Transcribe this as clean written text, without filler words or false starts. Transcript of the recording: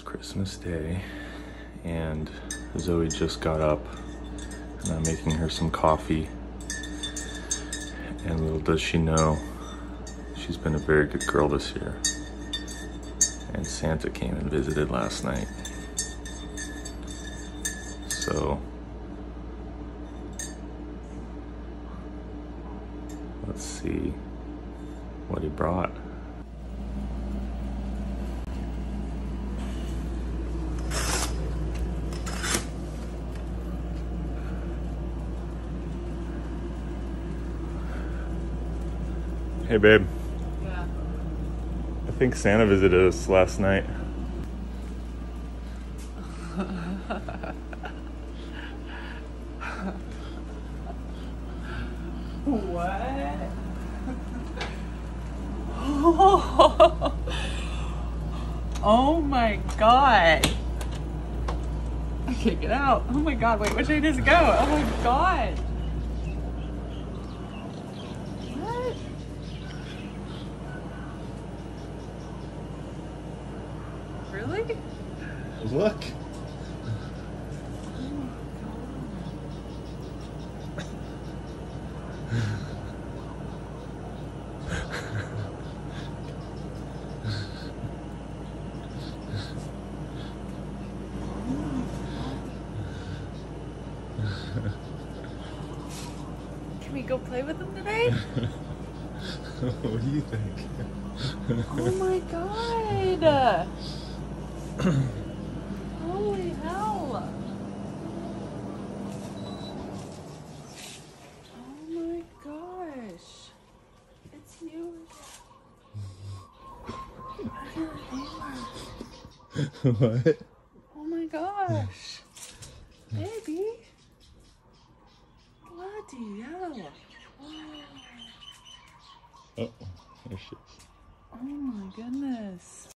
Christmas Day, and Zoe just got up, and I'm making her some coffee. And little does she know, she's been a very good girl this year. And Santa came and visited last night. So let's see what he brought. Hey babe. Yeah. I think Santa visited us last night. What? Oh my god. Okay, get out. Oh my god, wait, where should I just go? Oh my god. What? Really? Look. Can we go play with them today? What do you think? Oh my god! Holy hell! Oh my gosh! It's you again. What? Oh my gosh! Baby! Bloody hell! Oh, there she is. Oh my goodness.